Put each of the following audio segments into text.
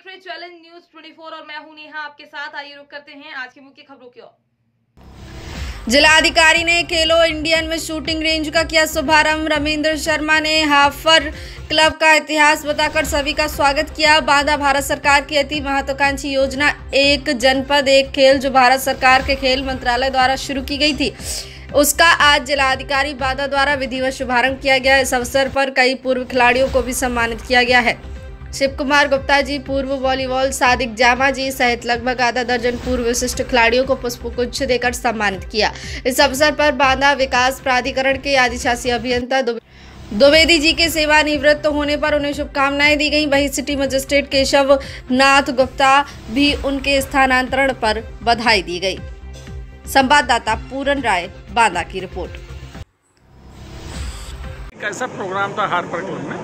देख रहे challenge news 24 और मैं हूं नेहा आपके साथ। आइए रुक करते हैं आज की मुख्य खबरों की ओर। जिलाधिकारी ने खेलो इंडियन में शूटिंग रेंज का किया शुभारंभ। रविंद्र शर्मा ने हाफर क्लब का इतिहास बताकर सभी का स्वागत किया। बांदा भारत सरकार की अति महत्वाकांक्षी योजना एक जनपद एक खेल जो भारत सरकार के खेल मंत्रालय द्वारा शुरू की गई थी, उसका आज जिलाधिकारी बांदा द्वारा विधिवत शुभारंभ किया गया। इस अवसर पर कई पूर्व खिलाड़ियों को भी सम्मानित किया गया है। शिव कुमार गुप्ता जी, पूर्व वॉलीबॉल सादिक जामा जी सहित लगभग आधा दर्जन पूर्व विशिष्ट खिलाड़ियों को पुष्पगुच्छ देकर सम्मानित किया। इस अवसर पर बांदा विकास प्राधिकरण के आदिशासी अभियंता द्विवेदी जी के सेवानिवृत्त होने पर उन्हें शुभकामनाएं दी गई। वहीं सिटी मजिस्ट्रेट केशव नाथ गुप्ता भी उनके स्थानांतरण पर बधाई दी गई। संवाददाता पूरन राय, बांदा की रिपोर्ट। कैसा प्रोग्राम था हार्पर क्लब में?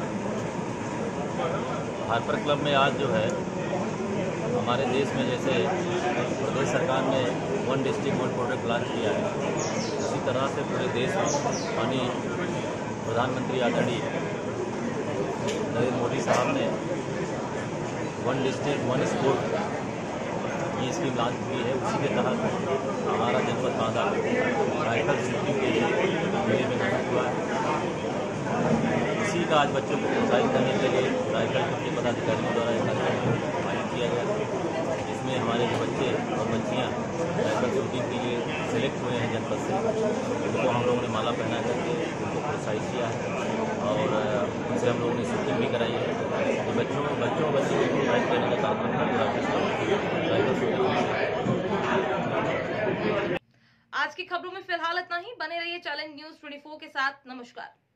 हार्पर क्लब में आज जो है हमारे देश में जैसे प्रदेश सरकार ने one district one product launch किया है, उसी तरह से पूरे देश में माननीय प्रधानमंत्री आदरणीय नरेंद्र मोदी साहब ने वन डिस्ट्रिक्ट वन स्पोर्ट ये स्कीम लॉन्च की है। उसी के तहत हमारा जनपद बांदा राइफल शूटिंग के लिए मेले में नामित हुआ है। इसी का आज बच्चों को प्रोत्साहित करने के लिए राइफल के पदाधिकारियों द्वारा एक कार्यक्रम आयोजित किया गया, जिसमें हमारे जो बच्चे और बच्चियाँ राइफल शूटिंग के लिए सेलेक्ट हुए हैं जनपद से, उनको हम लोगों ने माला पहना करके उनको प्रोत्साहित किया है और उनसे हम लोगों ने शूटिंग भी कराई है। तो बच्चों को प्रोत्साहित करने का काम राइफल शूटिंग। आज की खबरों में फिलहाल इतना ही। बने रहिए चैलेंज न्यूज 24 के साथ। नमस्कार।